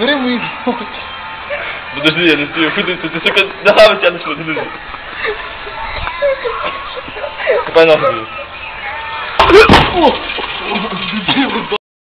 Бери мої. Подожди, я не стою. Хуй ти, сука, ногами тянеш, подожди. Копай ногу.